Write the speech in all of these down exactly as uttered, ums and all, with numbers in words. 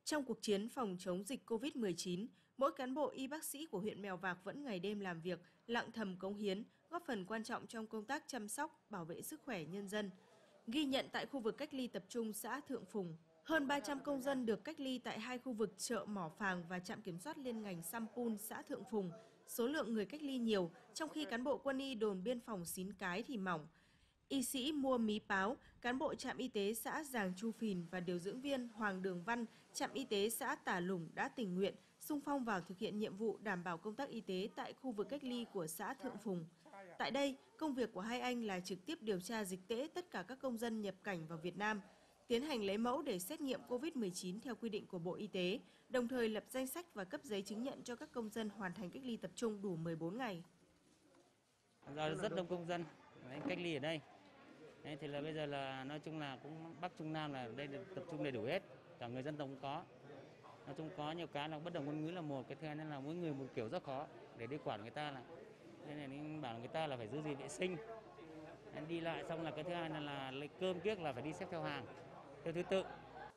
Trong cuộc chiến phòng chống dịch Covid mười chín, mỗi cán bộ y bác sĩ của huyện Mèo Vạc vẫn ngày đêm làm việc, lặng thầm cống hiến, góp phần quan trọng trong công tác chăm sóc, bảo vệ sức khỏe nhân dân. Ghi nhận tại khu vực cách ly tập trung xã Thượng Phùng, hơn ba trăm công dân được cách ly tại hai khu vực chợ Mỏ Phàng và trạm kiểm soát liên ngành Sampun xã Thượng Phùng. Số lượng người cách ly nhiều, trong khi cán bộ quân y đồn biên phòng Xín Cái thì mỏng. Y sĩ Mua Mí Páo, cán bộ trạm y tế xã Giàng Chu Phìn và điều dưỡng viên Hoàng Đường Văn, trạm y tế xã Tả Lủng đã tình nguyện xung phong vào thực hiện nhiệm vụ đảm bảo công tác y tế tại khu vực cách ly của xã Thượng Phùng. Tại đây, công việc của hai anh là trực tiếp điều tra dịch tễ tất cả các công dân nhập cảnh vào Việt Nam, tiến hành lấy mẫu để xét nghiệm Covid mười chín theo quy định của Bộ Y tế, đồng thời lập danh sách và cấp giấy chứng nhận cho các công dân hoàn thành cách ly tập trung đủ mười bốn ngày. Do rất đông công dân cách ly ở đây. Đấy, thì là bây giờ là nói chung là cũng Bắc Trung Nam là đây là tập trung đầy đủ hết, cả người dân tộc cũng có. Nói chung có nhiều cái là bất đồng ngôn ngữ là một, cái thứ hai nên là mỗi người một kiểu rất khó để đi quản người ta, là nên là đi bảo người ta là phải giữ gìn vệ sinh, đi lại xong là cái thứ hai là, là lấy cơm kiếc là phải đi xếp theo hàng theo thứ tự.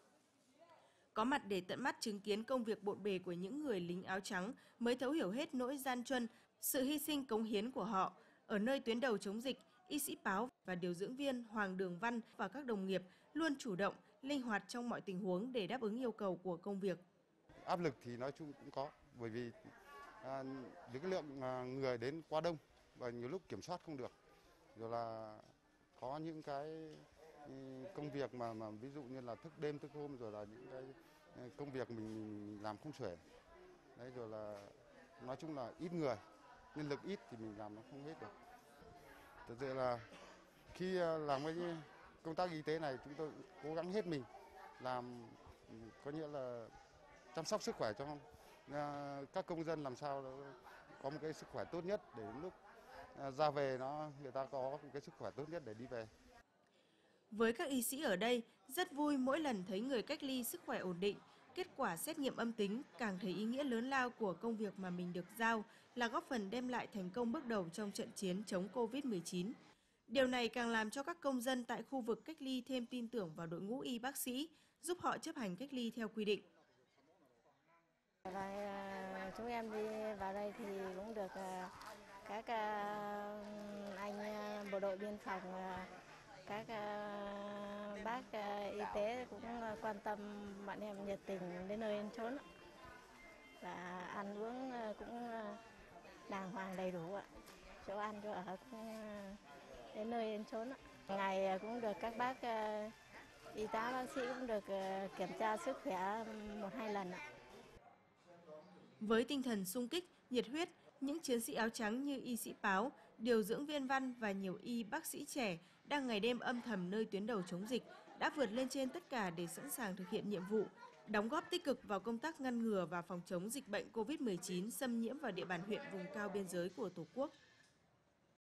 Có mặt để tận mắt chứng kiến công việc bộn bề của những người lính áo trắng mới thấu hiểu hết nỗi gian truân, sự hy sinh cống hiến của họ. Ở nơi tuyến đầu chống dịch, y sĩ Páo và điều dưỡng viên Hoàng Đường Văn và các đồng nghiệp luôn chủ động, linh hoạt trong mọi tình huống để đáp ứng yêu cầu của công việc. Áp lực thì nói chung cũng có, bởi vì à, những cái lượng à, người đến quá đông và nhiều lúc kiểm soát không được. Rồi là có những cái công việc mà mà ví dụ như là thức đêm thức hôm, rồi là những cái công việc mình làm không xuể. Đấy, rồi là nói chung là ít người, nhân lực ít thì mình làm nó không hết được. Thật sự là khi làm cái công tác y tế này chúng tôi cố gắng hết mình làm, có nghĩa là chăm sóc sức khỏe cho các công dân, làm sao có một cái sức khỏe tốt nhất để đến lúc ra về nó người ta có một cái sức khỏe tốt nhất để đi về. Với các y sĩ ở đây, rất vui mỗi lần thấy người cách ly sức khỏe ổn định, kết quả xét nghiệm âm tính, càng thấy ý nghĩa lớn lao của công việc mà mình được giao là góp phần đem lại thành công bước đầu trong trận chiến chống Covid mười chín. Điều này càng làm cho các công dân tại khu vực cách ly thêm tin tưởng vào đội ngũ y bác sĩ, giúp họ chấp hành cách ly theo quy định. Và chúng em đi vào đây thì cũng được các anh bộ đội biên phòng, các bác y tế cũng quan tâm bọn em nhiệt tình đến nơi đến chốn, và ăn uống cũng đàng hoàng đầy đủ ạ, chỗ ăn chỗ ở cũng đến nơi đến chốn. Ngày cũng được các bác y tá bác sĩ cũng được kiểm tra sức khỏe một hai lần ạ. Với tinh thần sung kích, nhiệt huyết, những chiến sĩ áo trắng như y sĩ Páo, điều dưỡng viên Văn và nhiều y bác sĩ trẻ đang ngày đêm âm thầm nơi tuyến đầu chống dịch đã vượt lên trên tất cả để sẵn sàng thực hiện nhiệm vụ, đóng góp tích cực vào công tác ngăn ngừa và phòng chống dịch bệnh Covid mười chín xâm nhiễm vào địa bàn huyện vùng cao biên giới của Tổ quốc.